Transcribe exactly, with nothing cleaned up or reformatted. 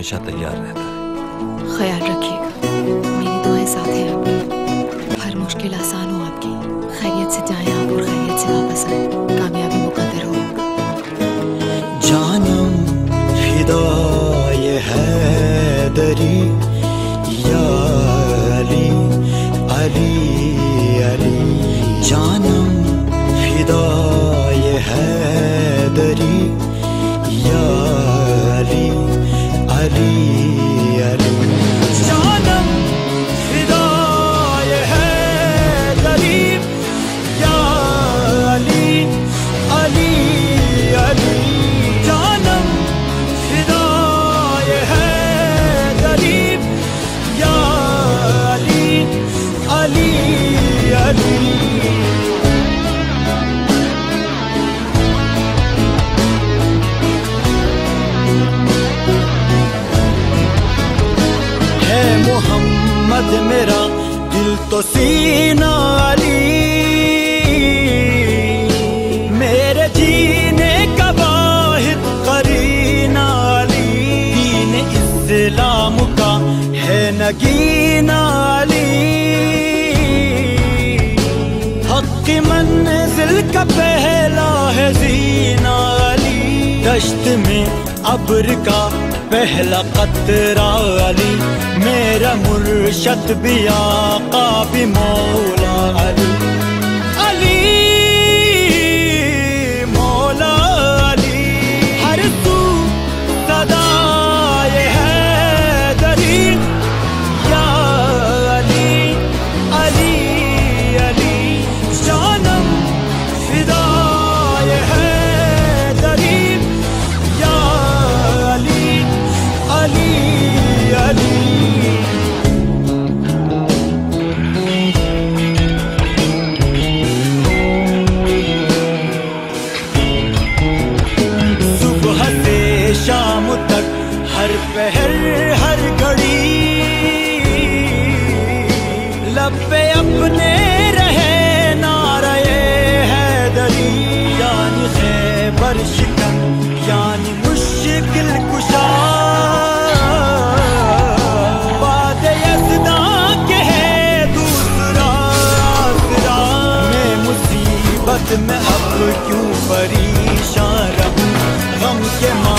हमेशा तैयार रहता है। ख्याल रखिएगा, मेरी दुआएं साथ हैं आपकी। हर मुश्किल आसान हो आपकी। खैरियत से जाएं आप और खैरियत से वापस आए। कामयाबी मुकद्दर हो। जानम फिदाए हैदरी या अली अली अली। जानम फिदाए हैदरी या अली अली अली। जानम फिदाए हैदरी या अली अली अली। जानम फिदाए हैदरी या अली अली अली। मोहम्मद मेरा दिल तो सीना अली। मेरे जीने का वाहिद करीना अली। दीन इस्लाम का है नगीना अली। हक की मंजिल का पहला है जीना अली। दश्त में अब्र का पहला कतरा अली। मेरा मुर्शद भी आका भी मौला अली। अली मौला अली। हर तू सदाए हैदरी या अली अली अली। जानम फिदाए हैदरी या अली अली अली। सुबह से शाम तक हर पहर हर घड़ी लब पे अपने रहे नारे हैदरी। यानी खैबर शिकन यानी मुश्किल कुशा। मैं अब क्यों परेशान रहूं। गम के